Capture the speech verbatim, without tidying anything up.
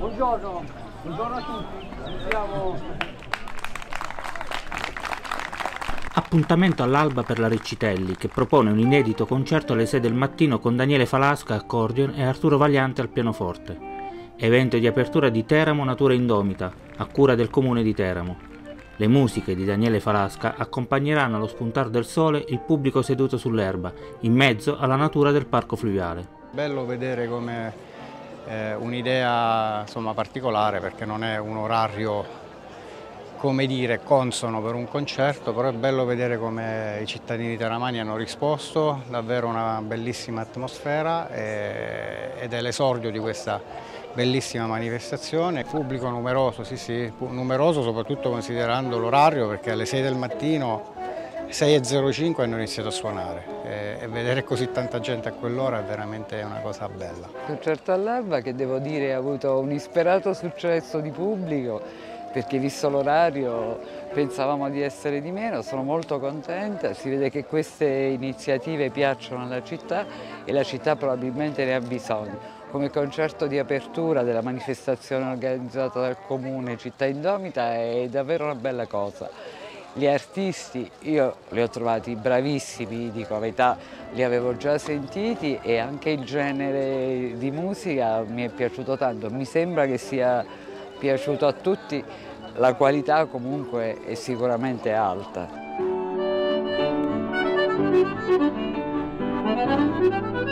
Buongiorno, buongiorno a tutti. Siamo... Appuntamento all'alba per la Riccitelli, che propone un inedito concerto alle sei del mattino con Daniele Falasca accordion e Arturo Vagliante al pianoforte. Evento di apertura di Teramo Natura Indomita, a cura del comune di Teramo. Le musiche di Daniele Falasca accompagneranno allo spuntar del sole il pubblico seduto sull'erba, in mezzo alla natura del parco fluviale. Bello vedere come eh, un'idea insomma particolare, perché non è un orario, come dire, consono per un concerto, però è bello vedere come i cittadini teramani hanno risposto, davvero una bellissima atmosfera e, ed è l'esordio di questa bellissima manifestazione. Pubblico numeroso, sì sì, numeroso soprattutto considerando l'orario, perché alle sei del mattino, sei e zero cinque hanno iniziato a suonare e, e vedere così tanta gente a quell'ora è veramente una cosa bella. Il concerto all'alba, che devo dire ha avuto un insperato successo di pubblico, perché visto l'orario pensavamo di essere di meno. Sono molto contenta, si vede che queste iniziative piacciono alla città e la città probabilmente ne ha bisogno. Come concerto di apertura della manifestazione organizzata dal Comune Città Indomita è davvero una bella cosa. Gli artisti io li ho trovati bravissimi, dico la verità, li avevo già sentiti e anche il genere di musica mi è piaciuto tanto. Mi sembra che sia piaciuto a tutti, la qualità comunque è sicuramente alta.